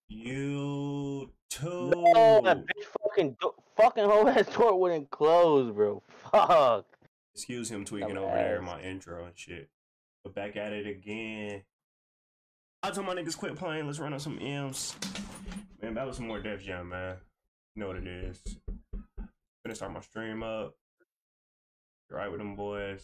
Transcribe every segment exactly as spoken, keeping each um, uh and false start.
You too. No, that bitch fucking fucking whole ass door wouldn't close, bro. Fuck. Excuse him tweaking over there in my intro and shit. But back at it again. I told my niggas quit playing. Let's run on some M's. Man, that was some more Def Jam, man. You know what it is. Gonna start my stream up. You're right with them boys.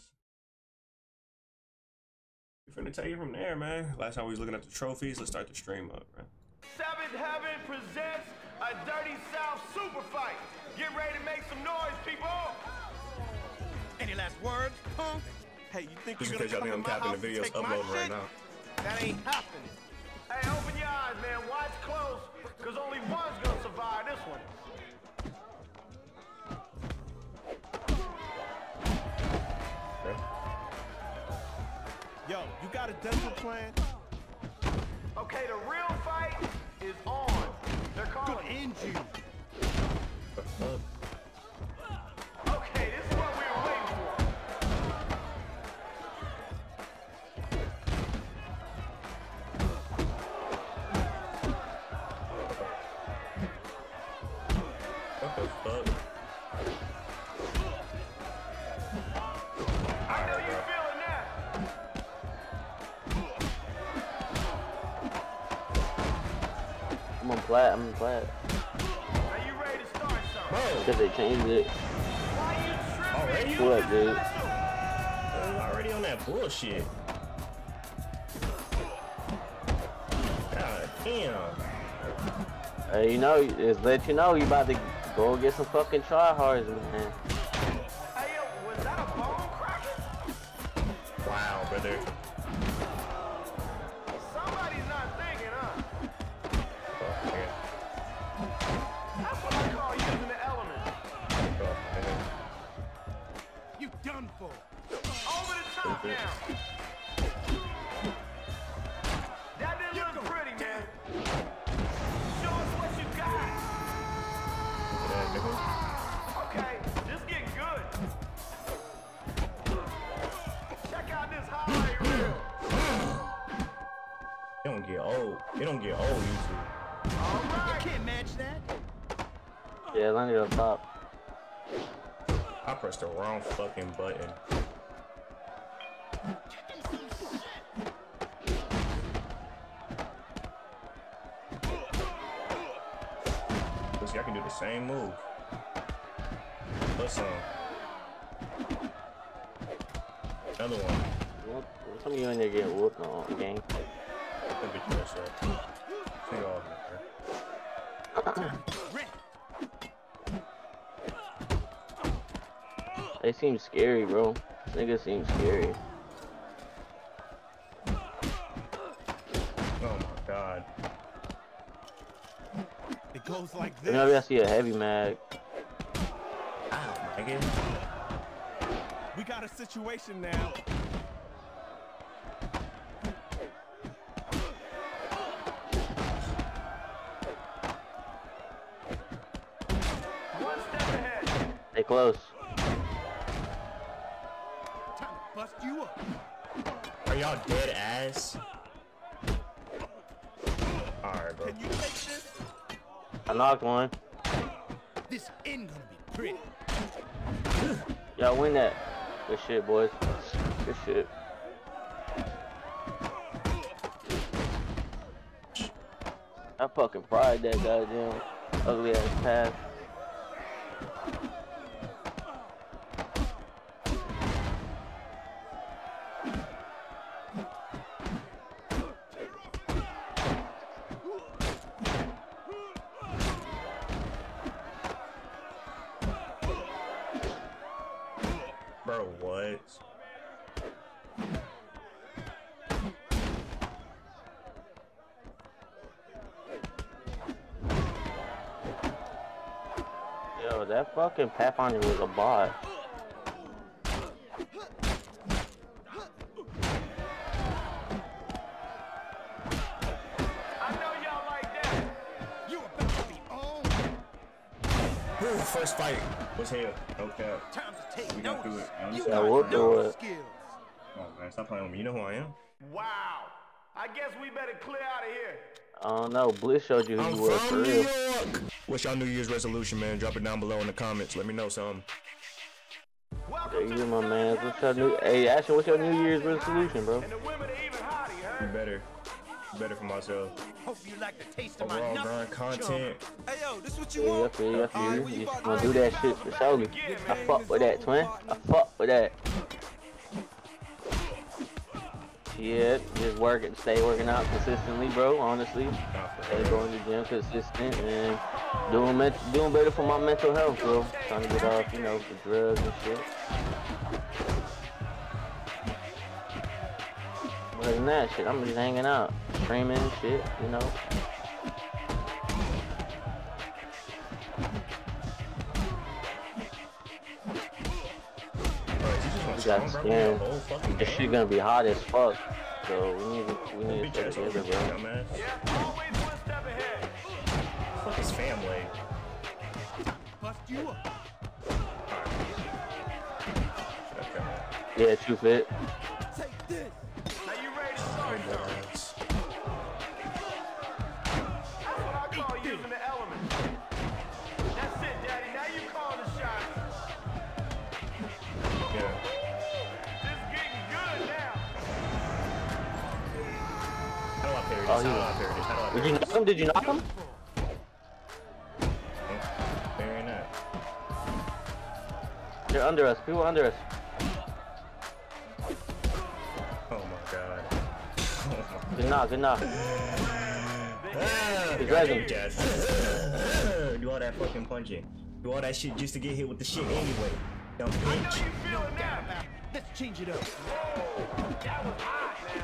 We're finna take it from there, man. Last time we was looking at the trophies. Let's start the stream up, man. Seventh Heaven presents a Dirty South super fight. Get ready to make some noise, people. Any last words, punk? Hey, you think Just you're in gonna case y'all think I'm capping the videos uploading right now. That ain't happening. Hey, open your eyes, man. Watch close, cause only one's gonna survive this one. Okay. Yo, you got a dental plan? Okay, the real fight is on. They're calling. Good end you. Okay, this is what we were waiting for. What the fuck? I know you feeling that. I'm on plat, I'm on plat. Are you ready to start something? Bro, Because they changed it. Why you already? What up, dude? I'm already on that bullshit. God damn. Hey, you know, just let you know you about to go get some fucking tryhards, man. Hey, yo, was that a bone cracker? Wow, brother. Somebody's not thinking, huh? Fuck, man. That's what I call using the elements. Fuck, man. You done for. Over the top now. That didn't look pretty, man. Show us what you got. Yeah, nigga. Okay, this getting good. Check out this highlight reel. It don't get old. It don't get old, YouTube. All right. You can't match that. Yeah, let me up top. I pressed the wrong fucking button. See, I can do the same move. Plus some. Another one. What? Some of you in there getting whooped on gang. That bitch mess up. Take all of it, They seem scary, bro. Niggas seem scary. Oh my god. It goes like this. Maybe I see a heavy mag. Ow, nigga. We got a situation now. One step ahead. They close. Time to bust you up. Are y'all dead ass? Alright, bro. Can you take this? I knocked one. This ain't gonna be pretty. Y'all win that. Good shit, boys. Good shit. I fucking fried that goddamn ugly ass pass. Bro, what? Yo, that fucking Pathfinder was a bot. I know y'all like that. You about to be on. Ooh, first fight was here. No cap. Time to take We got through it. You Yeah, got we'll do no it. skills. Oh man, stop playing with me. You know who I am? Wow. I guess we better clear out of here. I don't know. Bliss showed you who I'm you were for from New real. York. What's your New Year's resolution, man? Drop it down below in the comments. Let me know something. There you go, my man. What's your new? Hey, Ashton, what's your New Year's resolution, bro? Be better. Be better for myself. Hope you like the taste of my Overall, nuts. grind content. Hey yo, this what you Yeah, I want? feel you. I feel you. You just wanna do that shit for show me. I fuck with that, twin. I fuck with that. Yeah, just working, stay working out consistently, bro. Honestly, stay going to the gym consistent and doing men doing better for my mental health, bro. Trying to get off, you know, the drugs and shit. Other than that shit, I'm just hanging out, streaming and shit, you know. We got skin. This shit gonna be hot as fuck, so we need to we need to stay together, bro. Fuck his family. Bust you up. Yeah, true fit. Take this. Now you ready to start? That's what I call using the elements. That's it, Daddy. Now you call the shots. yeah. This getting good now. How do I parry this? Oh, How do he- I parry this? How do I Did parry you this? knock him? Did you knock him? Parrying that. They're under us. People under us. Oh my god. Oh my Good knock. Good knock. god. He's resin. Do all that fucking punching. Do all that shit just to get hit with the shit anyway. Dumb I know bitch. you feel it now. Let's change it up. That was hot, man.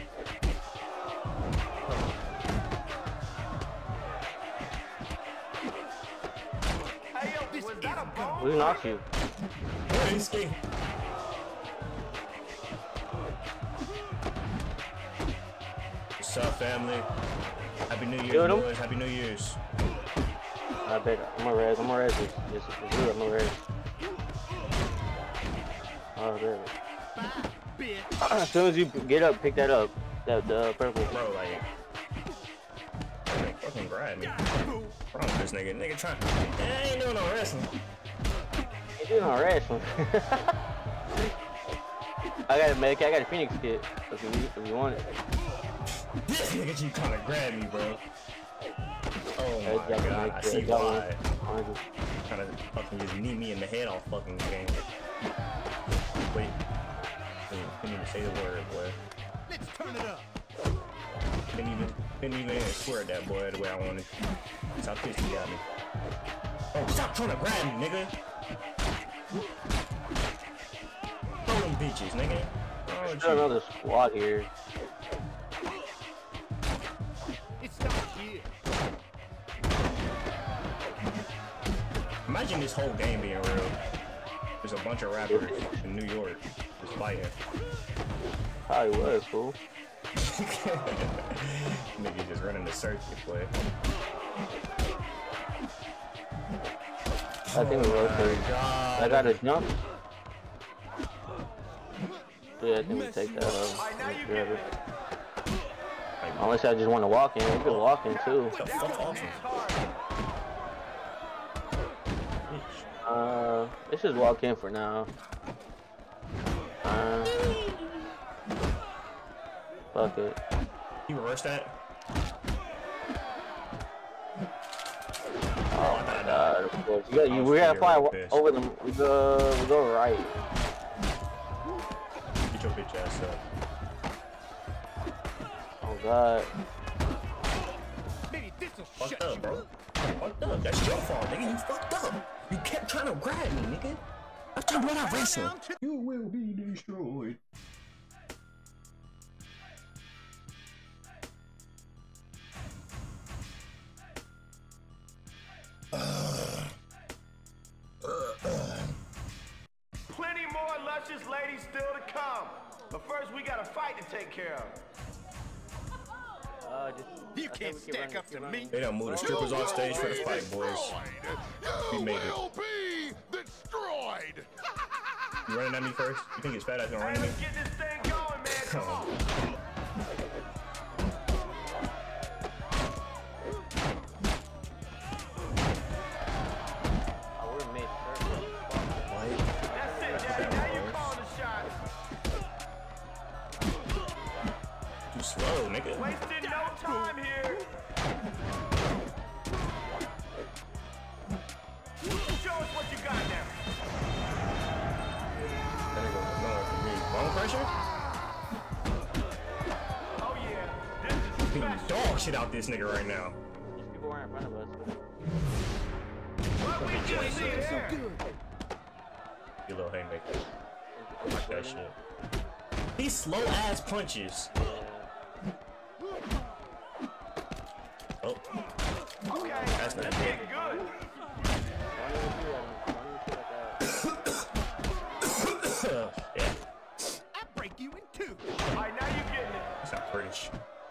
Hey, yo, was that a bone? Who knocked you? Risky. What's up, family? Happy New Year's, Good, um. boys. Happy New Year's. I bet. I'm gonna res. I'm gonna res. This This is good. I'm gonna res. Oh, there. Bitch. As soon as you get up, pick that up. That the purple. Bro, like, like fucking grab me. What's wrong with this nigga? Nigga trying. I ain't doing no wrestling. You doing all wrestling? I got a medic. I got a Phoenix kit. If you if you want it. This nigga keep trying to grab me, bro. Oh I my got a god, I medic see kit. I got why. one. Trying to fucking just knee me in the head all fucking game. Wait. Couldn't even say the word, boy. Let's turn it up. Couldn't even, couldn't even swear at that boy the way I wanted. That's how pissed he got me. Oh, stop trying to grab me, nigga. Throw them bitches, nigga. Oh, There's gee. another squad here. It's not here. Imagine this whole game being real. There's a bunch of rappers in New York just fighting. Probably was, fool. Nigga just running the circuit, boy. I think we was three. I got a jump. Yeah, I think we take that off. Grab it. Unless I just want to walk in. We can walk in too. What the fuck off me? Uh, let's just walk in for now. Uh, fuck it. You reverse that? Oh my god, of course. You got, you, we gotta fly over them. We go, we go right. Get your bitch ass up. Oh god. Maybe this'll Fucked shut up, you bro. Fucked up. That's your fault, nigga. You fucked up. You kept trying to grab me, nigga. I'm talking about wrestling. You will be destroyed. Plenty more luscious ladies still to come. But first, we got a fight to take care of. Uh, just, You can't stack up to me. They done moved the strippers off stage for the fight, boys. We You made it. will be destroyed. You running at me first? You think it's fat ass gonna run Hey, at me? let's get this thing going, man. Come on. shit out this nigga right now. There's people right in front of us. What we just see here? You little haymaker. Like that shit. These slow ass punches. Oh. Okay, That's not let's good. get good. Yeah. I break you in two. All right, now you getting it. It's not British.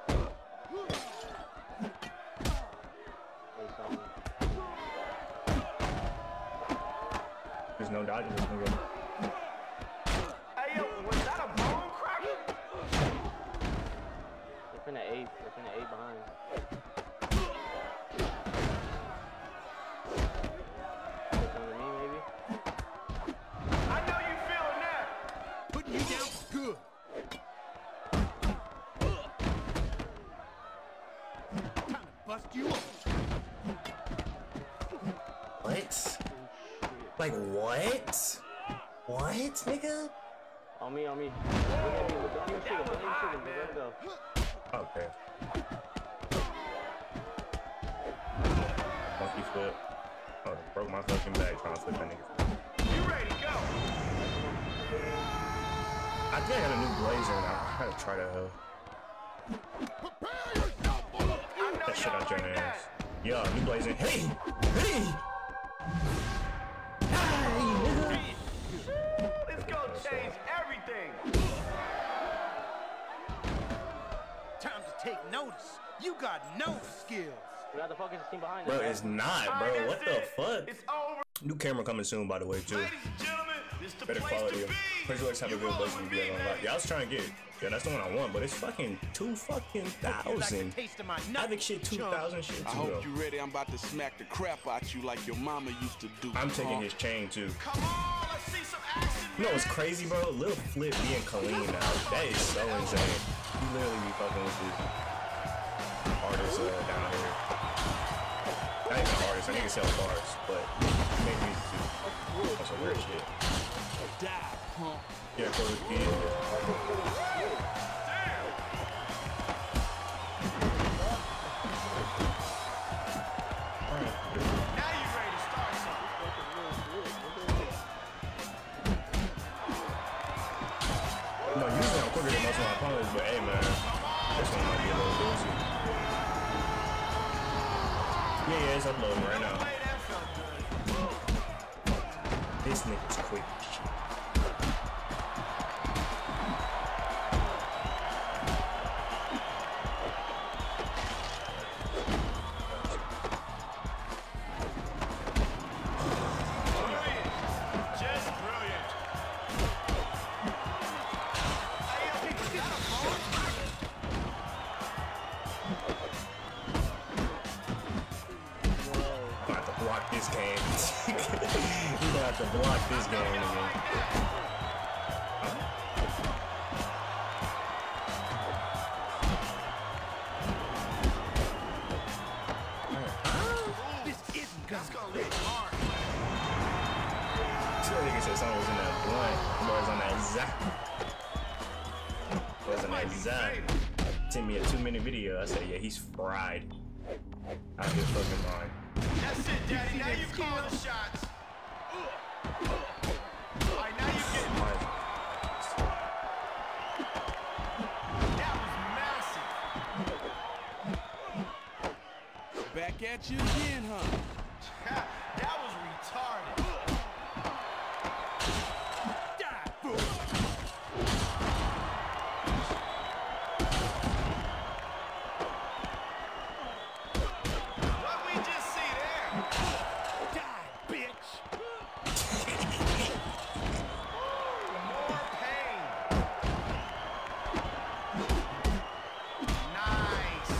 There's no dodging this nigga. Hey, yo, was that a bone cracker? They're finna eight. They're finna eight behind. Something to me, maybe? I know you feeling that. Putting you down for good. Time to bust you up. What? Like what? What, nigga? On me, on me. Look at me. Don't even shoot him. Don't even shoot him. Let him go. Okay. Monkey flip. Oh, they broke my fucking back trying to flip that nigga. You ready to go? I think I got a new blazer now. I gotta try that hoe. Prepare yourself for the I know That shit y'all out your like ass. that. Yo, new blazer. Hey! Hey! It's gonna change everything. time to take notice. You got no skills. We got to focus the team behind us. Bro, man. it's not, All bro. right, What that's the it. fuck? It's over. New camera coming soon, by the way, too. Ladies and gentlemen, this the Better place quality. to be. Pretty sure have a You good rolling blazer to with be me, on. man. Like, yeah, I was trying to get. Yeah, that's the one I want, but it's fucking two fucking You like the thousand. taste of my I nut, think shit two chump? thousand shit I too. hope Though. you ready. I'm about to smack the crap out you like your mama used to do. I'm taking Huh? his chain too. Come on, let's see some action. You know what's crazy, bro? Lil Flip being clean now. That is so insane. You literally be fucking with this artist uh, down here. Not even an artist. I think he sell bars, but he make music too. That's some weird shit. Die, punk. Yeah, for the kid. Now you ready to start something. No, usually I'm quicker than most of my opponents, but hey, man, this one might be a little doozy. Yeah, yeah, it's uploading right now. Hey, that felt good. This nigga's quick as shit. Brilliant. Just brilliant. Hey, yo, people, is that a bone cracker? I'm gonna have to block this game. You're gonna have to block this game again. This isn't gonna That's gonna leave hard. So I think it said someone was in that blunt. Boys on that zap. Boys on Might that be zap. safe. Sent me a two minute video. I said, yeah, he's fried. Out of his fucking mind. That's it, Daddy. Now you call the shots. All right, now you get it. That was massive. Back at you again, huh? Ha, that was retarded. die, fool. What we just see there? Die, bitch. More pain. Nice.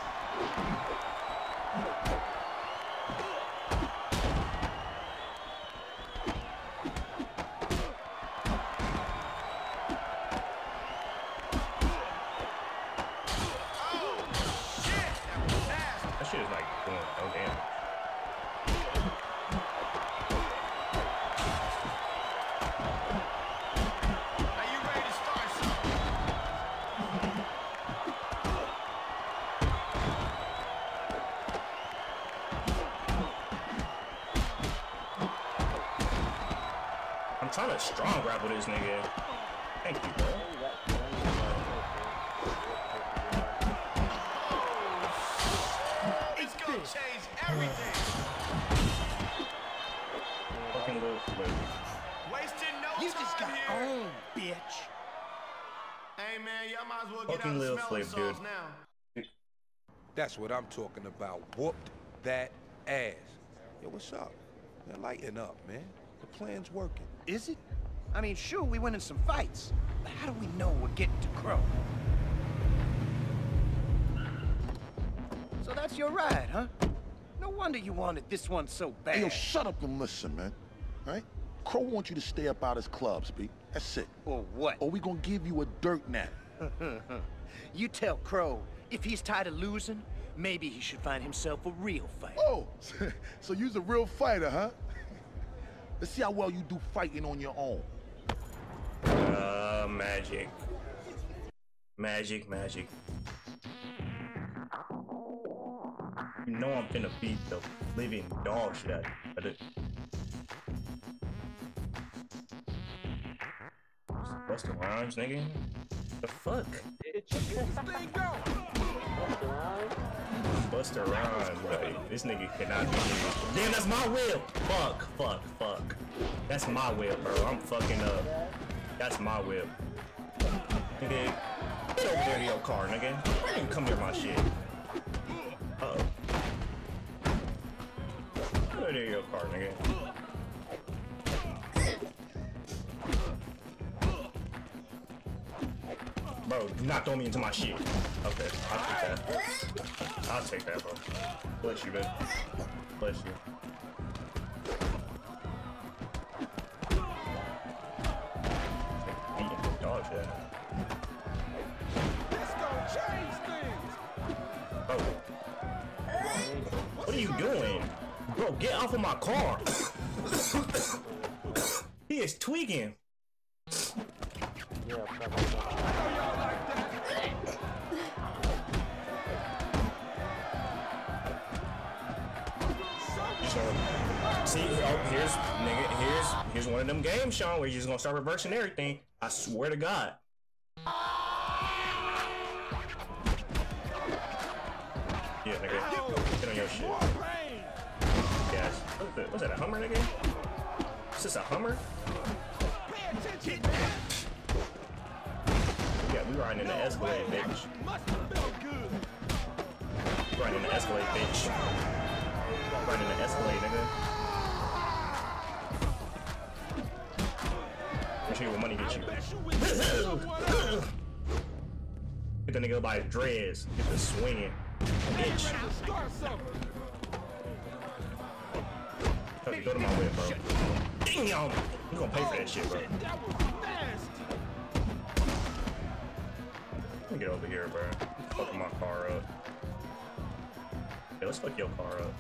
Oh, shit. That was nasty. That shit is like doing no damage. Are you ready to start something? trying to strong grapple this nigga. Thank you, bro. It's gonna change everything. Fucking little flip. Wasting no You just time got here. owned, bitch. Hey man, y'all might as well get Fucking out little the smelling flip, salts dude. now. That's what I'm talking about. Whooped that ass. Yo, what's up? Man, lighten up, man. The plan's working. Is it? I mean, sure, we went in some fights, but how do we know we're getting to Crow? So that's your ride, huh? No wonder you wanted this one so bad. Hey, yo, shut up and listen, man. Right? Crow wants you to stay up out his clubs, B. That's it. Or what? Or we gonna give you a dirt nap. You tell Crow, if he's tired of losing, maybe he should find himself a real fighter. Oh, so you's a real fighter, huh? Let's see how well you do fighting on your own. Uh, magic. Magic, magic. You know I'm finna beat the living dog shit out of it. Busta Rhymes, nigga? The fuck? Busta Rhymes, like, this nigga cannot be me. Damn, that's my whip! Fuck, fuck, fuck. That's my whip, bro. I'm fucking up. That's my whip. Nigga, get over there to your car, nigga. Don't even come near my shit. Uh-oh. Get over there to your car, nigga. Bro, do not throw me into my shit. Okay, I'll take that. I'll take that, bro. Bless you, man. Bless you. Beating the dog shit. Let's go change things. Bro. What are you doing? Bro, get off of my car. He is tweaking. Yeah, So, see, oh, here's nigga, here's here's one of them games, Sean, where you're just gonna start reversing everything. I swear to God. Yeah, nigga, get on your shit. Yes. What's that? What's that? A Hummer, nigga? Is this a Hummer? Yeah, we riding in the Escalade, bitch. Riding in the Escalade, bitch. Riding in the Escalade, nigga. Let me show you what money gets you. Get the nigga by his dreads. Get the swinging, bitch. Okay, go to my way, bro. Damn, you gonna pay for that shit, bro. Let me get over here, bro. Fucking my car up. Yeah, let's fuck your car up.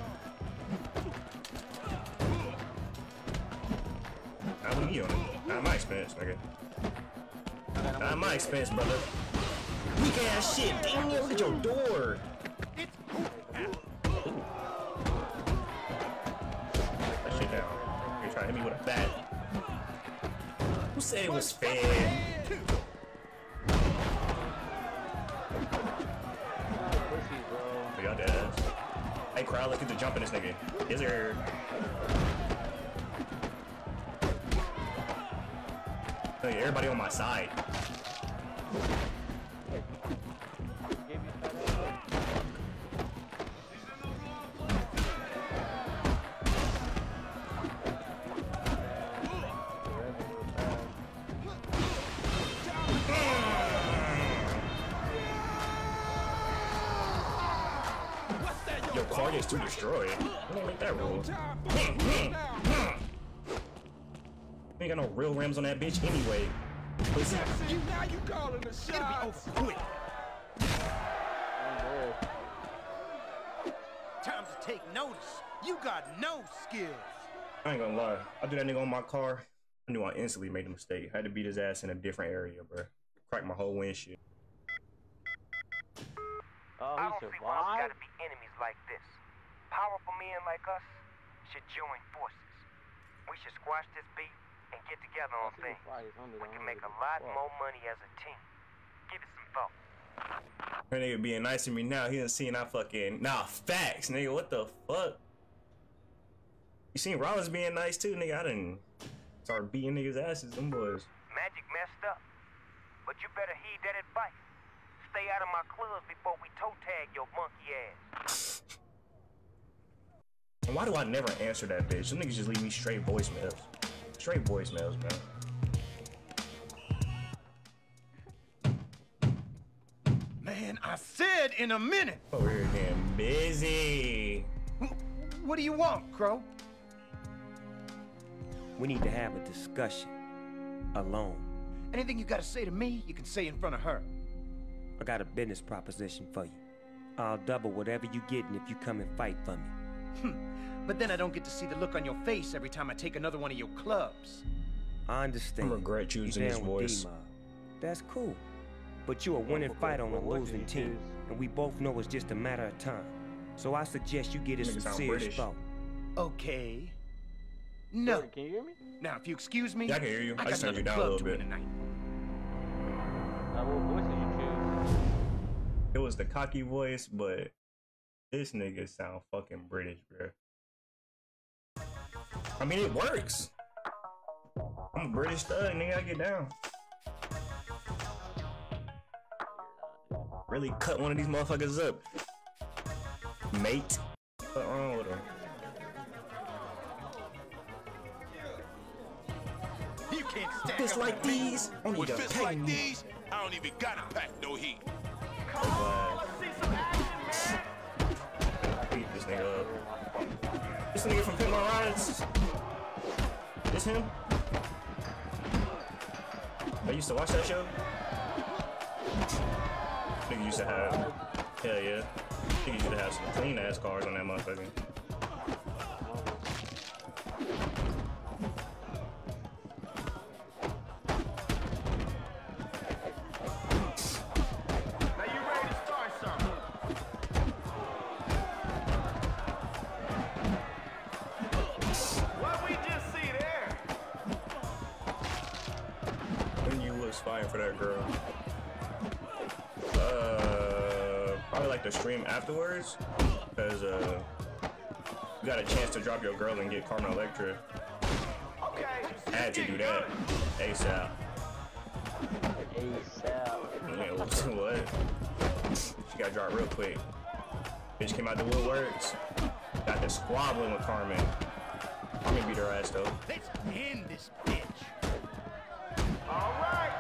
Not with me on it. Not at my expense, nigga. Not at my expense, brother. Weak ass shit. Damn, look at your door. That shit down. You're trying to hit me with a bat. Who said it was fair? Y'all dead ass. Hey, crowd, let's get the jump in this nigga. Is there? Hey, everybody on my side. Your car gets too destroyed. I don't like that rule. We ain't got no real rims on that bitch anyway. Pussy. Now you calling the shots. Quick. Time to take notice. You got no skills. I ain't gonna lie. I do that nigga on my car. I knew I instantly made a mistake. I had to beat his ass in a different area, bro. Crack my whole windshield. Oh, I he don't see why we survived? gotta be enemies like this. Powerful men like us should join forces. We should squash this beef and get together on things. We can make a lot more money as a team. Give it some thought. Her nigga being nice to me now. He done seen I fucking nah facts, nigga. What the fuck? You seen Rollins being nice too, nigga. I done start beating niggas' asses, them boys. Magic messed up, but you better heed that advice. Stay out of my clubs before we toe tag your monkey ass. And why do I never answer that bitch? Some niggas just leave me straight voicemails. Straight voicemails, man. Man, I said in a minute. Over here getting busy. What do you want, Crow? We need to have a discussion. Alone. Anything you gotta say to me, you can say in front of her. I got a business proposition for you. I'll double whatever you getting if you come and fight for me. Hmm. But then I don't get to see the look on your face every time I take another one of your clubs. I understand. I regret choosing you this down with voice. D-Mob. That's cool. But you're a winning fight on a losing team, and we both know it's just a matter of time. So I suggest you get in some serious thought. Okay. No. Can you hear me? Now, if you excuse me, Yeah, I can hear you. I, I got just turned you another down a club little to bit. win tonight. Uh, what voice did you choose? It was the cocky voice, but this nigga sound fucking British, bro. I mean, it works. I'm a British thug, nigga. I get down. Really cut one of these motherfuckers up, mate. What's wrong with him? You can't stack Fists up like with me. these, I need With to fists pay like me. these, I don't even gotta pack no heat. Come on, let's see some action, man. Beat this nigga up. This nigga from Pimp My Rides. This him? I used to watch that show. Nigga used to have, hell yeah. Nigga used to have some clean ass cars on that motherfucker. Now you ready to start something? What we just see there? When you was fighting for that girl. Uh, probably like the stream afterwards, because uh, you got a chance to drop your girl and get Carmen Electra. Okay. I had to do that ASAP. ASAP. Yeah, what? She got dropped real quick. Bitch came out the woodworks. Got the squabbling with Carmen. Carmen beat her ass though. Let's end this bitch. All right.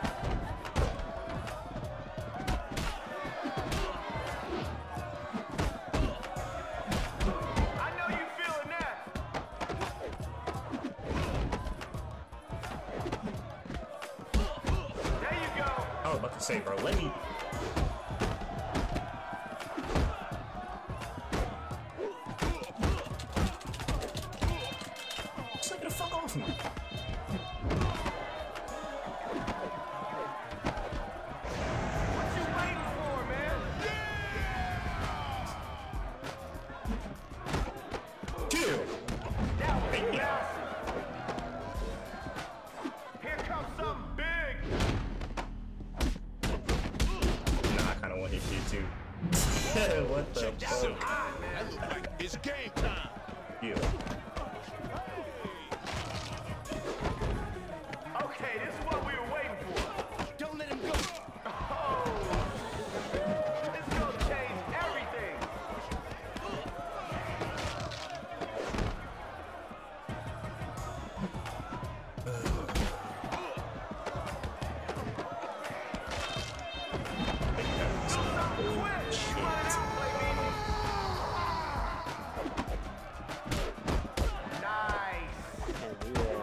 I know you feeling that. There you go. I was about to say, bro, let me. Just like the fuck off me. What you waiting for, man? Kill. That was Hey, yeah. massive. Here comes something big. Nah, I kind of want his shit too. What the Check this fuck? out. That look like it's game time. Yeah. Okay, this is what we were waiting for. Don't let him go. Oh, this is gonna change everything. Nice. Can't do that.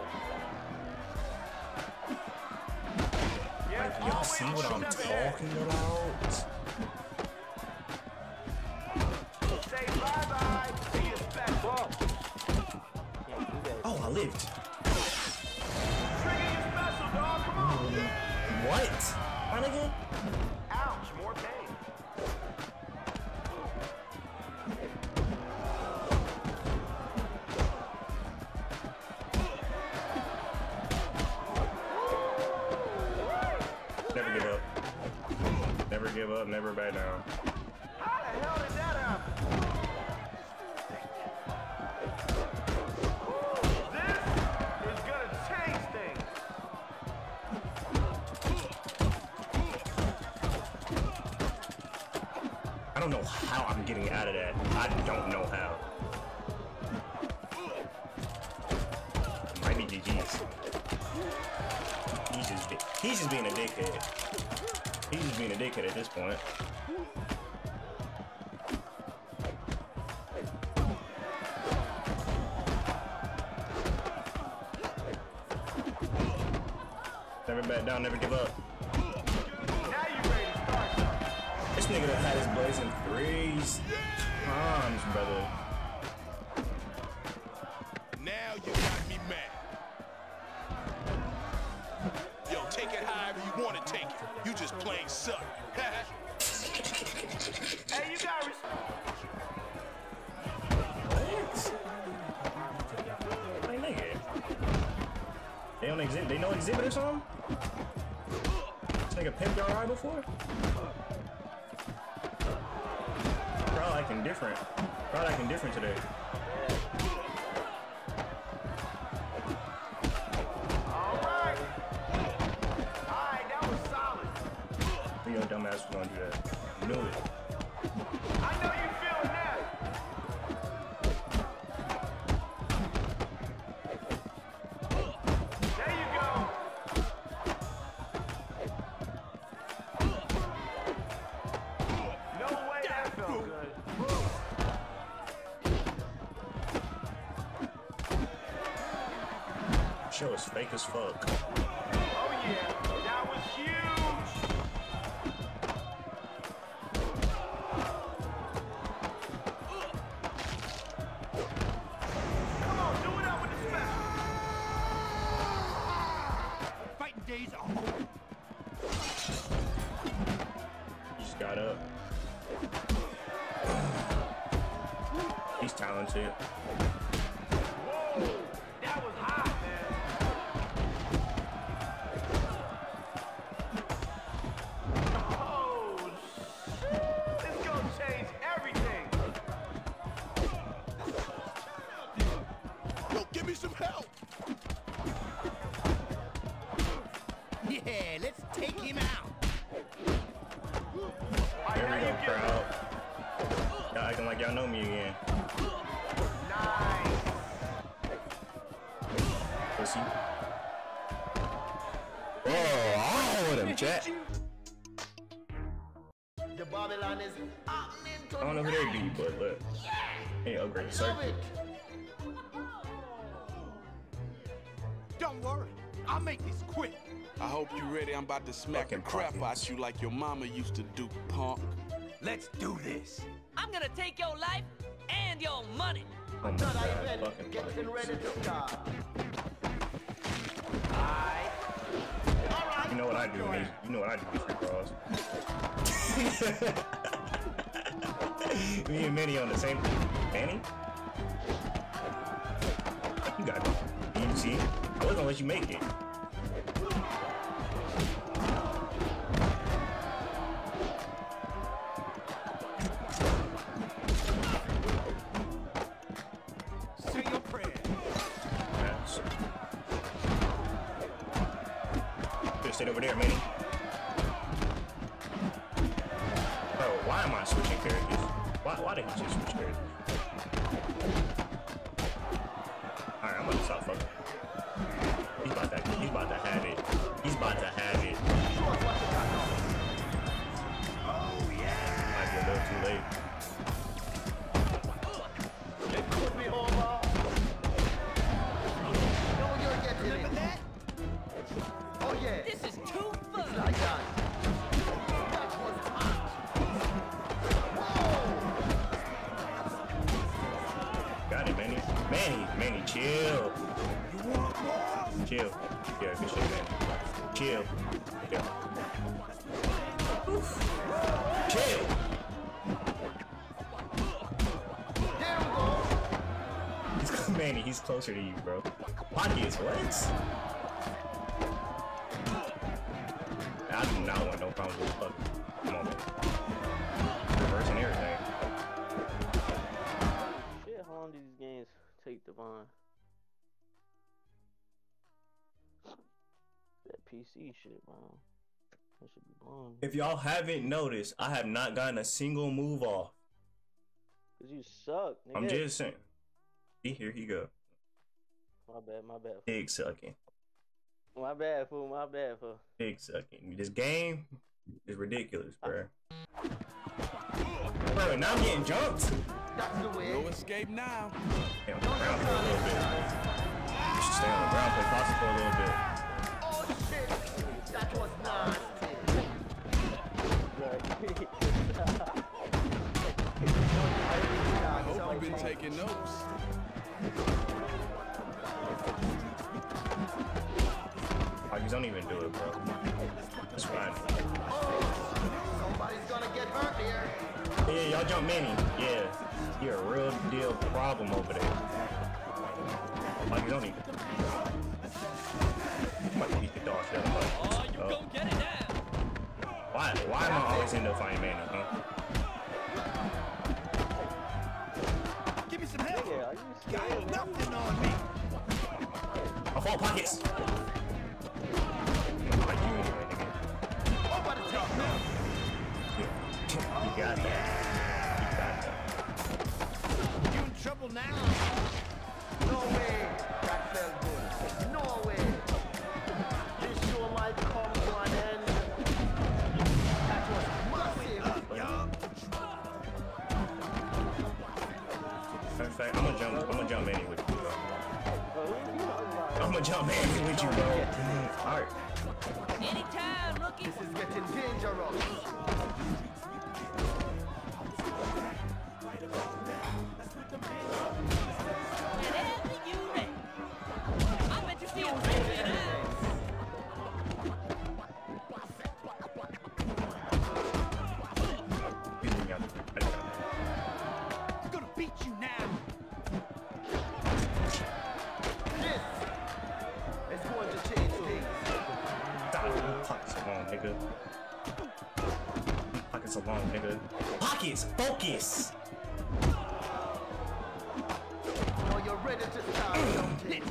Yeah, Y'all always see what I'm one step talking about? ahead. Say bye-bye to your special. Can't do that. Oh, I lived. Trigger your special, dog. Come on. What? Run again? Ouch, more pain. up, never back down. How the hell did that happen? This is gonna change things. I don't know how I'm getting out of that. I don't know how. Might be G G's. He's just, he's just being a dickhead. He's just being a dickhead at this point. Never back down, never give up. Now you ready to start something. This nigga done had his blazing threes times, brother. Now you got me mad. Yo, take it however you want to take it. You just plain suck. Hey, you got respect. What? Hey, nigga. They don't exhibit. They know exhibit or something? This nigga pimped your eye before? Probably acting different. Probably acting different today. All right. All right, that was solid. Your dumbass was gonna do that. I knew it. I know you feeling that. There you go. No way that felt good. Show is fake as fuck. Oh yeah, that was huge. Come on, do it up with the special. Fighting days are over. He just got up. He's talented. Whoa, that was hot, man. Oh, shit. This gonna change everything. Yo, give me some help. Yeah, let's take him out. All There right, we now go, you get crowd. Y'all acting like y'all know me again. nice. Pussy. Oh, I don't with him, chat. The Babylon is up into I don't know who they be, but look. Hey, upgrade the circuit. Don't worry, I'll make this quick. I hope you ready. I'm about to smack the Fucking crap pockets. out you like your mama used to do, punk. Let's do this. I'm gonna take your life and your money. Oh my god, fucking Getting pockets. ready to start. You know what I do, man. You know what I do with free bras. Me and Manny on the same thing. Manny? You got it. You see? I wasn't gonna let you make it. Say your prayer. That's... Just sit over there, Manny. Oh, why am I switching characters? Why, why did he just switch characters? Alright, I'm gonna stop fucking. He's about to, he's about to have it. He's about to have it. Oh yeah. Might be a little too late. It could be over. No, you're getting Remember it. that? Oh yeah. This is too fun. Like that. That was hot. Whoa. Got it, Manny. Manny, Manny, chill. You want more? Chill. Yeah, good shit, man. Chill. Yeah. Chill. There we go. Manny, he's closer to you, bro. Pockets, what? I do not want no problems with fucking. Come on, man. Devon. That P C shit, bro. That should be blown. If y'all haven't noticed, I have not gotten a single move off. Cause you suck, nigga. I'm just saying. See, here he go. My bad, my bad. Big sucking. My bad, fool. My bad, fool. Big sucking. This game is ridiculous, bro. Bro, now I'm getting jumped. That's the way. No escape now. Stay on the ground for a little bit. You should stay on the ground, play posse for a little bit. Oh shit! That was nasty. I hope you've been taking notes. Like, don't even do it, bro. It's fine. Somebody's gonna get hurt here. Yeah, y'all jump Manny. Yeah. You're a real deal problem over there. Like, don't even. I'm about to beat the dog shit out of him. Oh, you Oh. go get it now. Why? Why am I always end up fighting Manny, huh? Give me some help. Yeah, are you Got scared? nothing on me. I fall pockets. Like you anyway, nigga. Oh, what a take now. You got that. You got that. You in trouble now? No way. That felt good. No way. This show might come to an end. That was massive. Matter of fact, I'm gonna jump. I'm gonna jump Manny with you, bro. I'm gonna jump Manny with you, bro. All right. Anytime, rookie. This is getting dangerous. Whenever you ready. I bet you see a baby now. I'm gonna beat you now. This is going to change things. Pockets alone, nigga. Pockets alone, nigga. Pockets, focus. Are you ready to start something?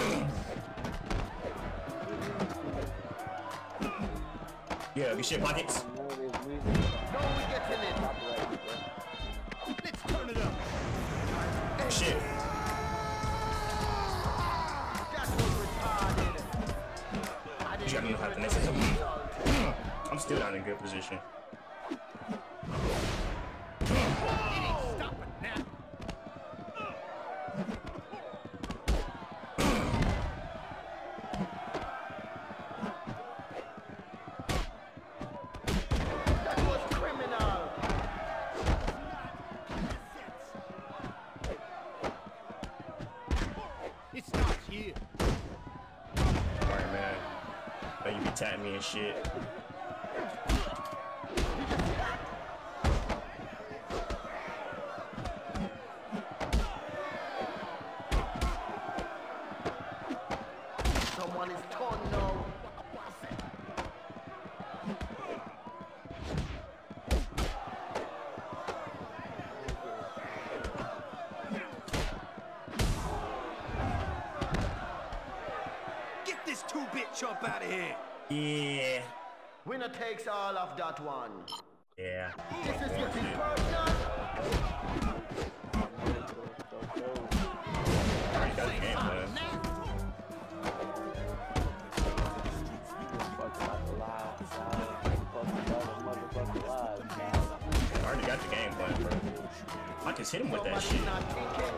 Yeah, good shit, pockets. No, we getting it. Let's turn it up. Shit. That was retarded. I You didn't gotta know how to even next know time. the result. I'm still not in a good position. It ain't stopping now. That was criminal. It starts here. Alright, man. Know you be tapping me and shit. Someone is torn now. Get this two-bit chump out of here. Yeah. Winner takes all of that one. Yeah. This is getting personal. Already got the game plan. I already got the game plan, bro. I can hit him with that shit. Not thinking.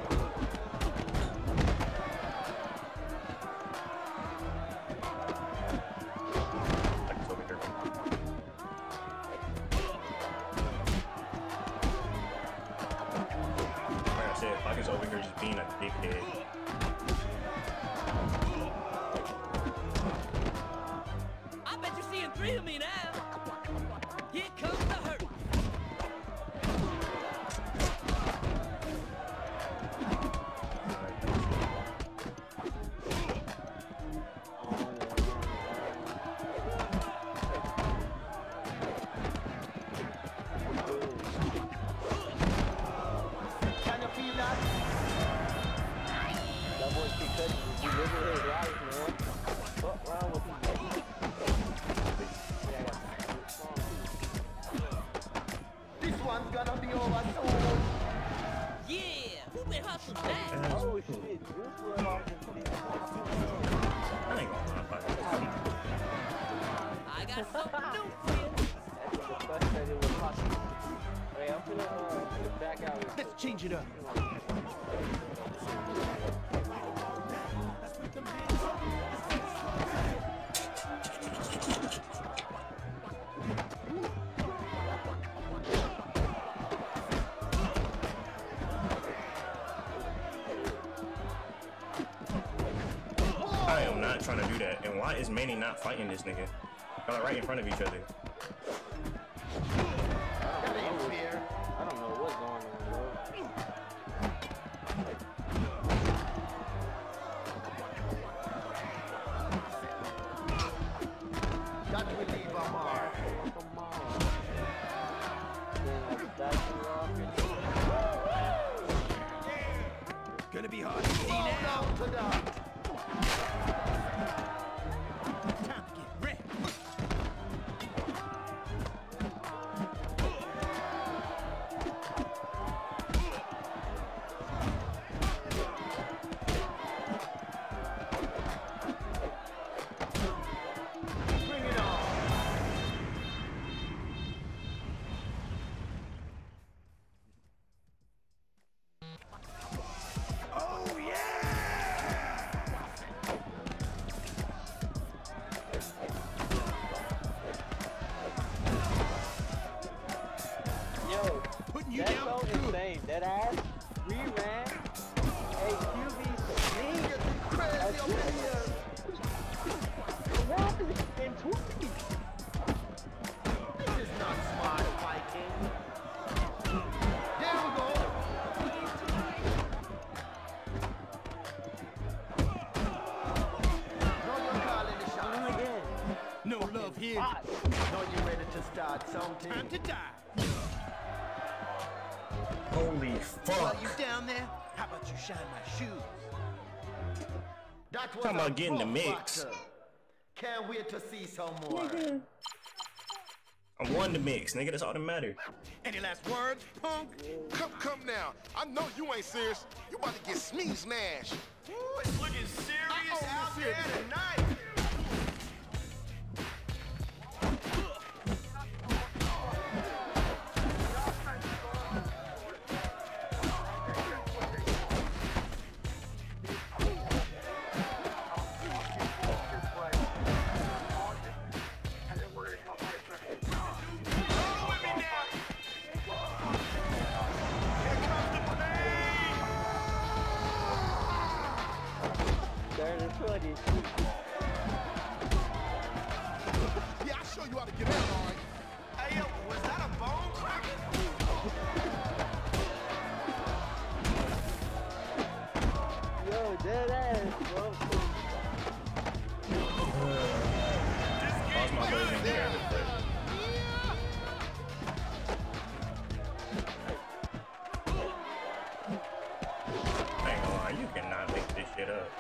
Pockets over here. Like I said, Pockets over here just being a dickhead. I bet you're seeing three of me now. Here comes the hurt. Can you feel that? because he's living his life, man. What's wrong with these niggas? This one's gonna be over soon. Yeah, who been hustling that? Oh shit, this one off the I ain't gonna lie about that. I got something new for you. That's what the frustrated with hustling. Hey, I'm finna, uh, finna back out. Let's change it up. I am not trying to do that. And why is Manny not fighting this nigga? Y'all are right in front of each other. I don't know what's going on, bro. That will leave a mark. Come on. Yeah, that's rocking. Gonna be hard to see now. To that. Time to get ready. Bring it on. Oh yeah! Yo, Putting you that's down so good. insane. That ass, we ran a Q B C. Crazy over here. What is in twenty? This is not smart fighting. There we go. Now you're calling the shot. Again. No love here. Hot. Now you're ready to start something. Time to die. Holy While fuck. you down there, how about you shine my shoes? That was Talking a about getting the rough mix. battle. Can't wait to see some more. I won the mix, nigga. That's all that matters. Any last words, punk? Come, come now. I know you ain't serious. You about to get Smee smashed. Ooh, it's looking serious Uh-oh, out serious. there tonight. Third and twenty. Yeah, I'll show you how to get out, all right? Hey, yo, was that a bone cracker? Yo, dead ass, bro. Lost my version there. I ain't gonna lie, you cannot make this shit up.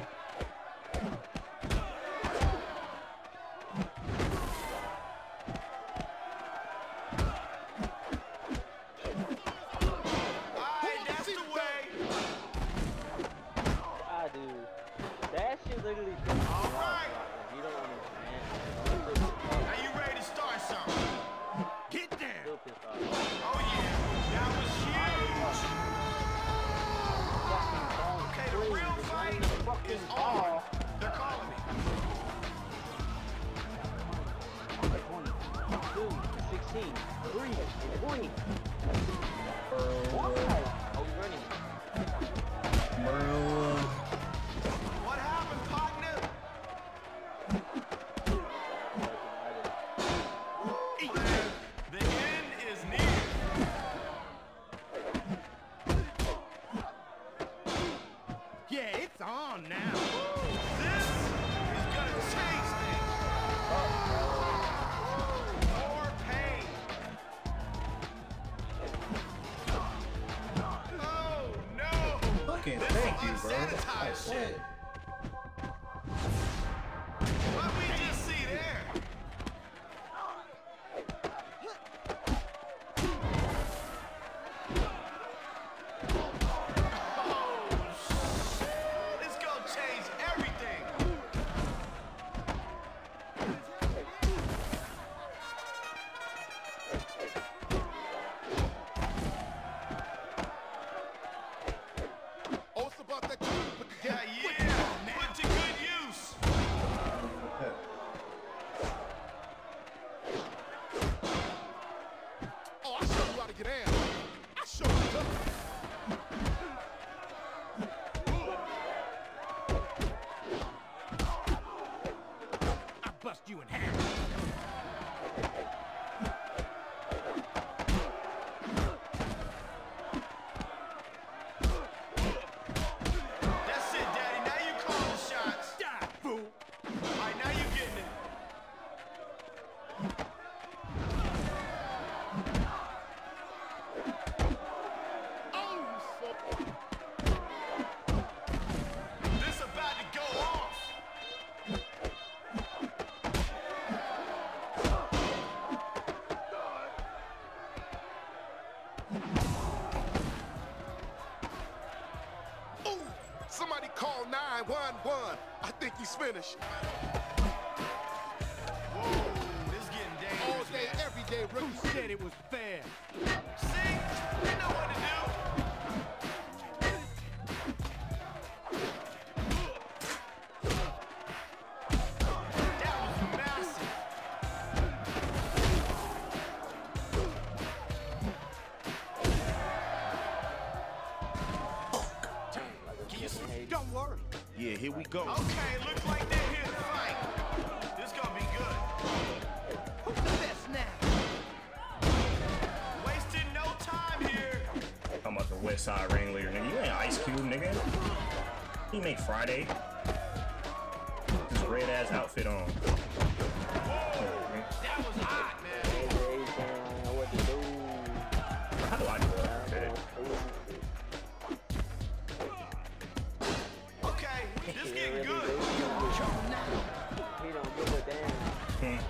Hey, that's the way. Ah, dude. That shit literally pissed me off. right. Like, you don't understand. Are you ready to start something? Get down. Still pissed off. Oh, yeah. That was huge. Okay, the real fight is on. They're calling me. Two, sixteen, three, twenty. Why? Oh, we running. What happened, partner? The end is near. Yeah, it's on now. This is gonna change things. More pain. Oh no! Fuck fucking thank you, bro. Oh, shit. What we just see there? You in half. That's it, Daddy. Now you call the shots. Die, fool. All right, now you getting it. Oh, so... This about to go off. Somebody call nine one one. I think he's finished. Whoa, this is getting dangerous. All day, man. every day, Rookie said it was fair. See? You know what to do. That was massive. Don't worry. Yeah, here we go. Okay, looks like they're here to fight. This gonna be good. Who's the best now? Wasting no time here. I'm about the West Side Ringleader, nigga. You ain't Ice Cube, nigga. He make Friday. This red ass outfit on. Whoa, that was hot, man. What to do? How do I do that? Okay, this getting good. He don't give a damn.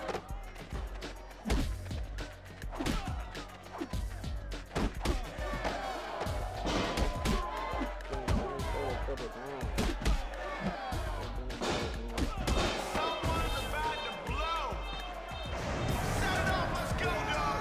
Someone's about to blow. Set it off, let's go, dog.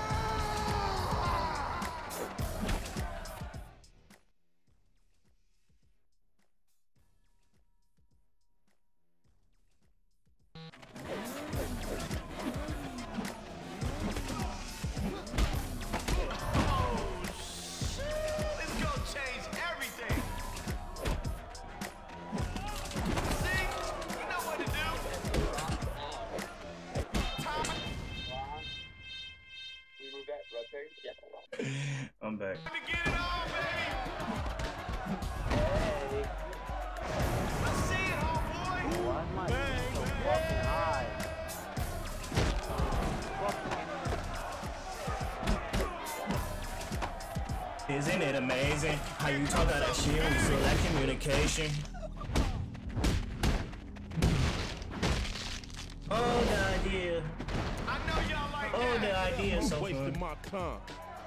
I'm back. Get it on, baby. Let's see it, homeboy. Why am I so fucking high? Isn't it amazing how you talk all that shit when you feel that communication? Oh, the idea. I know y'all like Oh, that. the idea is so wasting fun. my time.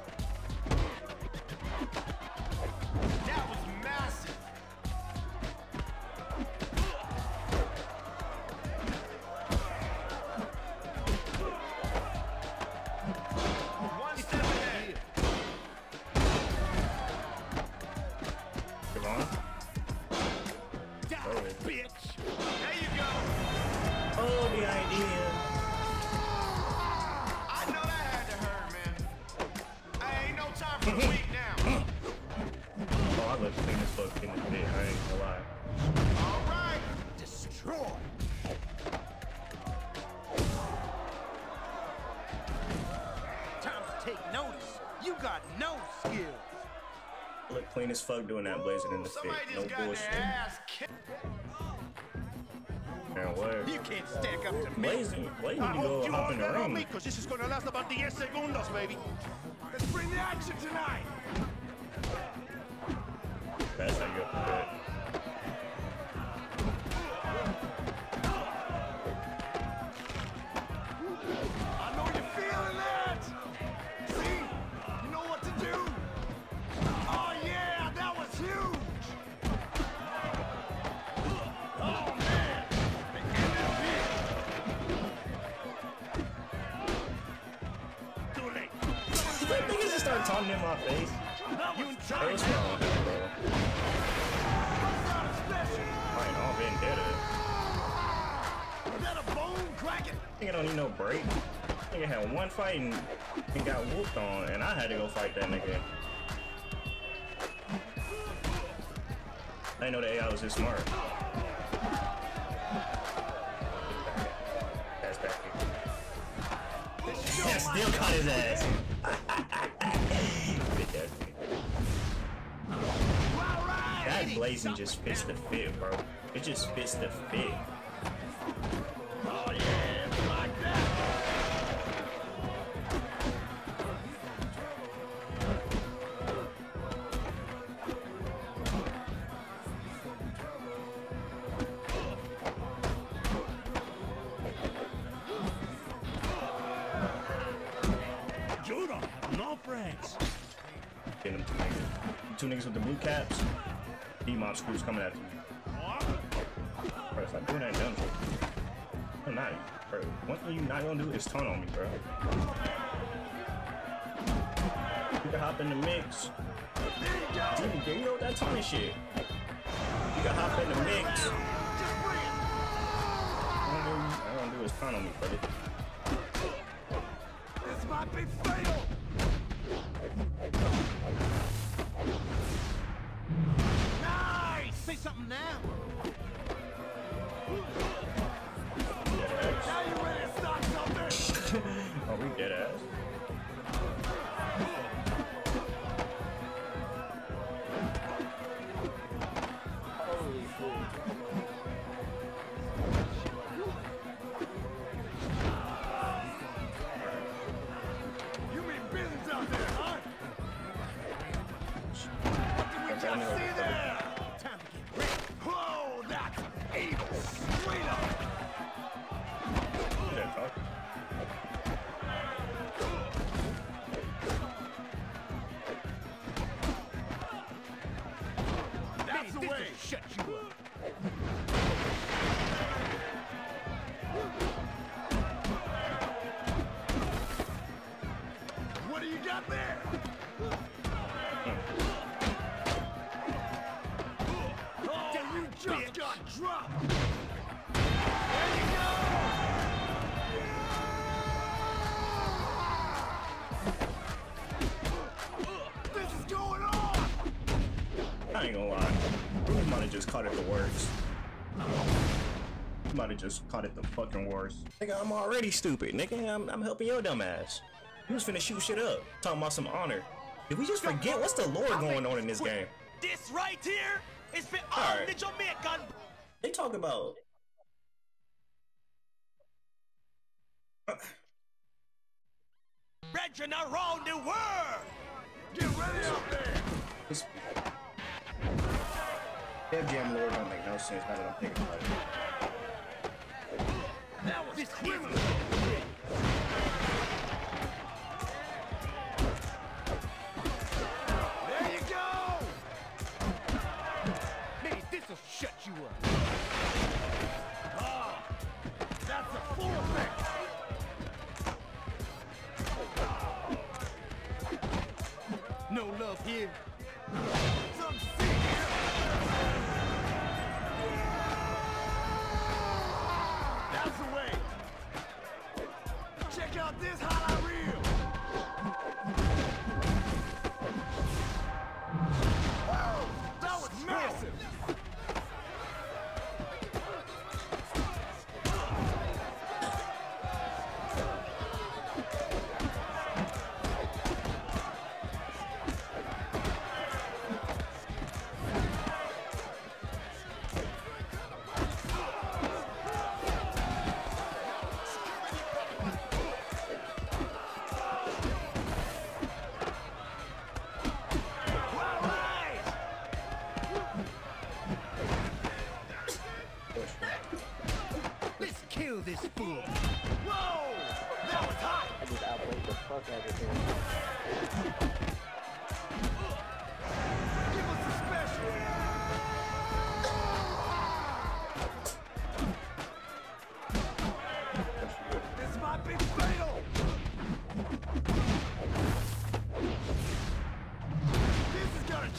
That was massive. One step ahead. Come on. Oh, bitch. There you go. Oh, the idea. I know that had to hurt, man. I ain't no time for the weak now. Oh, I look clean as fuck in this bit. I ain't gonna lie. All right. Destroy. Time to take notice. You got no skills. I look clean as fuck doing that blazing in the fit. Somebody No just got bullshit. their ass kicked. Man, what? You can't stack up to me. Blazing. Blazing, I you go hope you hop all in the bet on me, ring. because this is going to last about ten segundos, baby. Let's bring the action tonight. That's how you go for that. I know you're feeling that. See? You know what to do. Oh yeah, that was huge. Oh man. Too late. Niggas just start taunting in my face. You in Hey, what's wrong with him, bro? I ain't all vendetta. Is that a bone cracking? Nigga don't need no break. Nigga had one fight and, and got whooped on, and I had to go fight that nigga. I didn't know the A I was this smart. That's back. Yeah, still caught his ass. That blazing just fits the fit, bro. It just fits the fit. Oh yeah, like that. Judah, no friends. Get them two niggas. Two niggas with the blue caps. D-mob screws coming at you. Bro, it's like doing that dumb shit. I'm not, bro. One thing you not gonna do is taunt on me, bro. You can hop in the mix. Dude, you know that taunting shit. You can hop in the mix. All I'm gonna do is taunt on me, brother. This might be fatal. Nice. Say something now. Now you ready to start something? Oh, we dead ass. Holy shit. You mean business out there, huh? What did we just see there? Time to get ready. Whoa, that's evil. Straight up. Yeah, talk. That's the way. Shut you up. What do you got there? Oh, you just got dropped. There you go. This is going on. I ain't gonna lie. You might have just caught it the worst. You might have just caught it the fucking worst. Nigga, I'm already stupid. Nigga, I'm, I'm helping your dumb ass. You was finna shoot shit up. Talking about some honor. Did we just forget what's the lore going on in this game? This right here is for All all right. the Jamaican. They talk about Brethren around the world. Get ready out there. this Dev Jam lore don't make no sense now that I'm thinking about it. That was criminal. There you go. Maybe this'll shut you up. Ah, that's a full effect. No love here. Some see here. That's the way. Check out this highlight reel. Whoa, that was massive.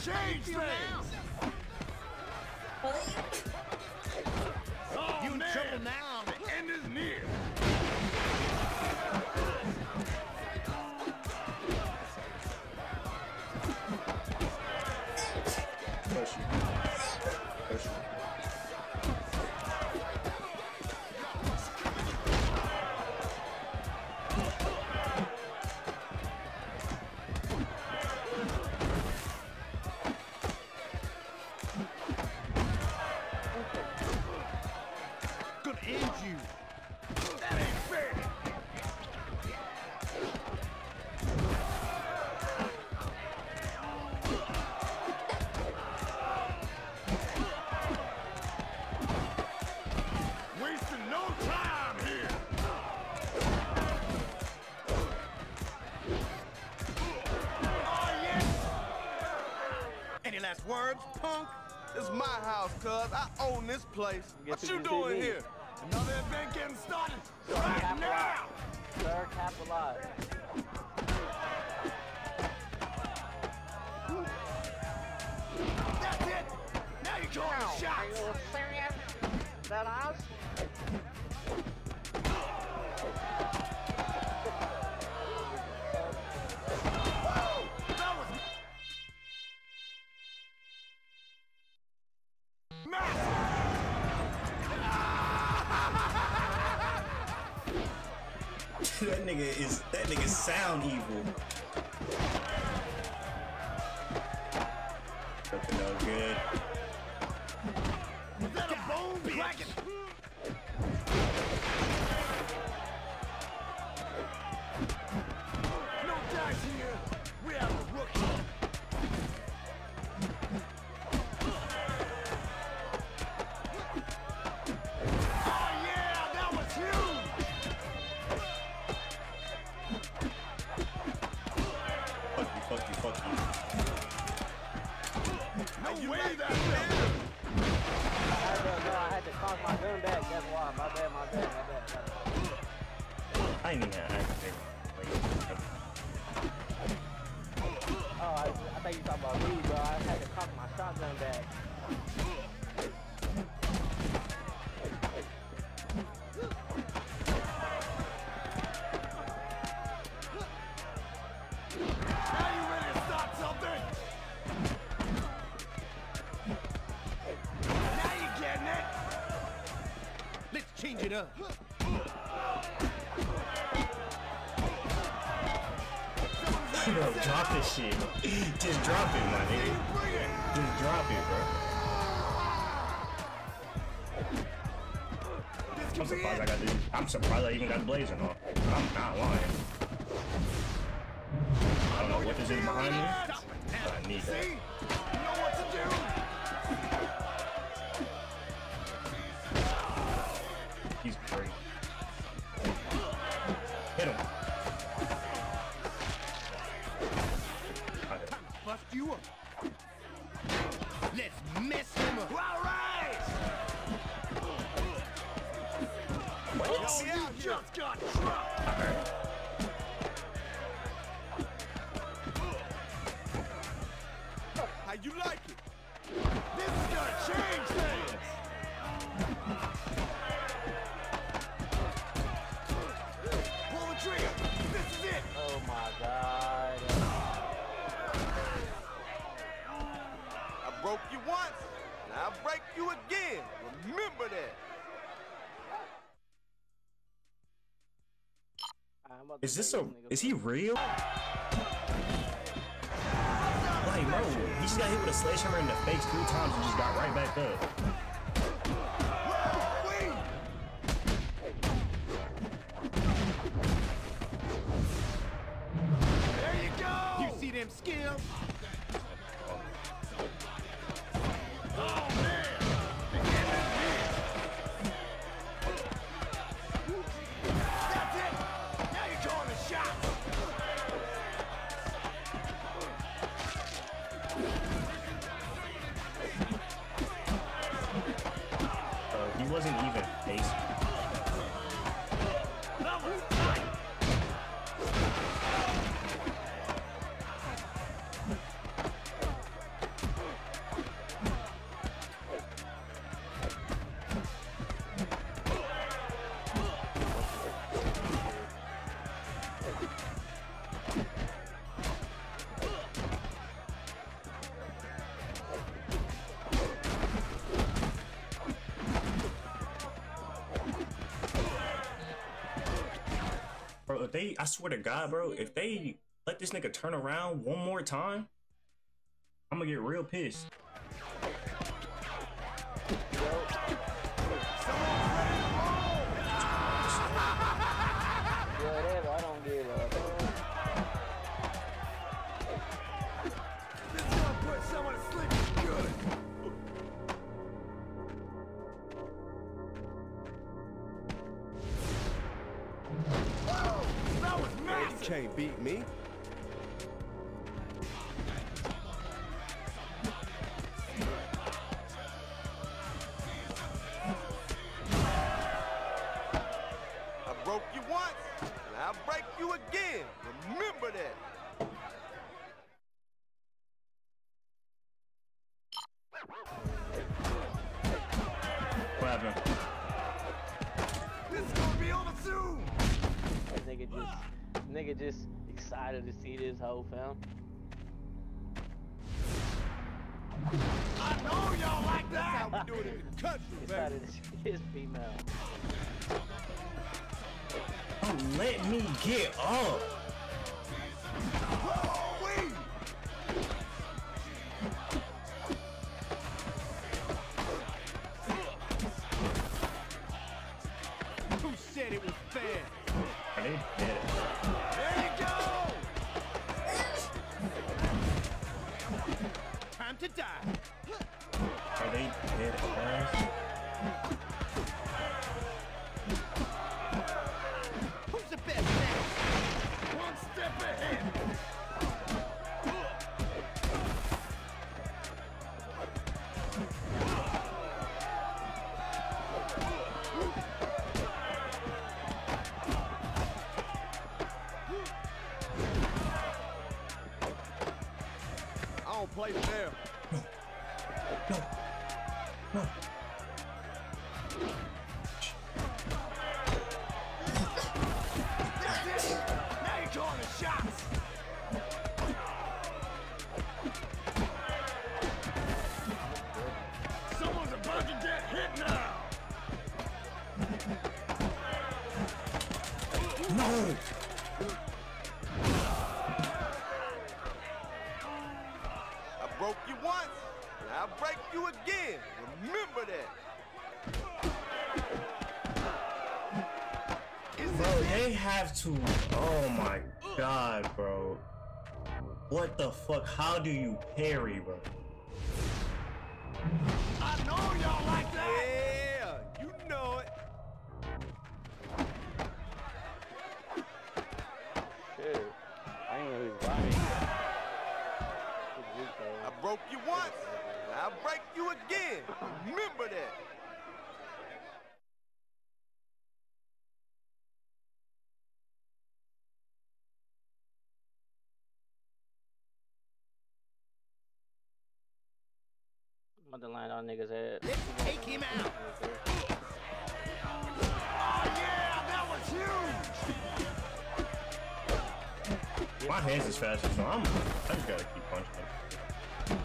change things. Oh, You in man. trouble now. The end is near. Push you. Push you. Gonna end you. That ain't fair. Wasting no time here. Oh, yeah. Any last words, punk? This is my house, cuz. I own this place. Get What to you the doing T V. here? Another event getting started Sir, right capitalize. now. Sir, capitalize. That's it. Now you're calling the shots. serious? That us? That was massive. That nigga is that nigga sound evil. Looking no good. Is that a bone cracking? No dice here. We have a rookie. Oh yeah, that was huge. Fuck you, fuck you, fuck you. No way that I had to, no, I had to cock my gun back. That's why. My bad, my bad, my bad. My bad. I ain't even had activate. Oh, I, I thought you were talking about me, bro. I had to cock my shotgun back. Now you ready to start something? Now you getting it? Let's change it up. Bro, drop this shit. Just drop it, my nigga. Just drop it, bro. I'm surprised I got this. I'm surprised I even got the blazing off. I'm not lying. I don't know what this is behind me, but I need that. See? You know what to do? He's great. Hit him. Bust you up. Let's mess him up. All right! What? Yo, you just got dropped! How you like it? This is gonna change things! Pull the trigger! This is it! Oh my god. I broke you once, and I'll break you again. Remember that. Is this a? Is he real? Like, bro, he just got hit with a sledgehammer in the face three times and just got right back up. There you go! You see them skills? Oh man! The end is here! That's it! Now you're calling the shots! they, I swear to God, bro, if they let this nigga turn around one more time, I'm gonna get real pissed. Whatever, I don't give a fuck. This gonna put someone to sleep good. Whoa! That was massive! You can't beat me. I broke you once, and I'll break you again. Remember that. What happened? This is gonna be over soon! That nigga just, nigga just excited to see this whole film. I know y'all like that! That's how we do it in the country, Excited baby. to see his female. Oh, let me get up. Whoa-wee! Who said it was fair? Are they dead? There you go! Time to die. Are they dead ass? Who's the best now? One step ahead. I don't play fair. No. No. That's it! Now you're calling the shots! Someone's about to get hit now! No. I broke you once, and I'll break you again. Remember that. Bro, they have to. Oh my God, bro. What the fuck? How do you parry, bro? I know y'all like that! Yeah, you know it. Shit. I ain't know he was lying. I broke you once, and I'll break you again. Remember that. I'm about to line on niggas' head. Let's take him out. Oh yeah, that was huge! My hands is faster, so I'm. I just gotta keep punching them.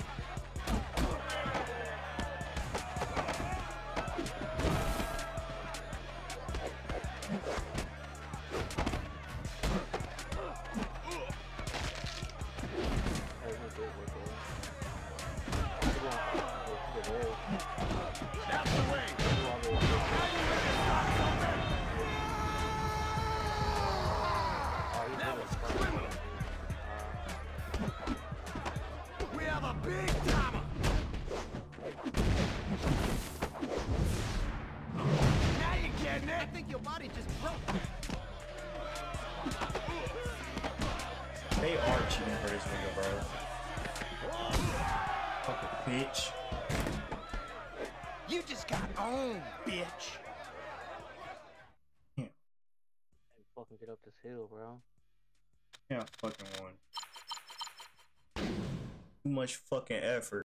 That's the way! Now you ready to start something? That was criminal! We have a big timer! Now you getting it? I think your body just broke. They are cheating for this nigga, bro. Fucking bitch. You just got owned, bitch. Hey, fucking get up this hill, bro. Yeah, fucking one. Too much fucking effort.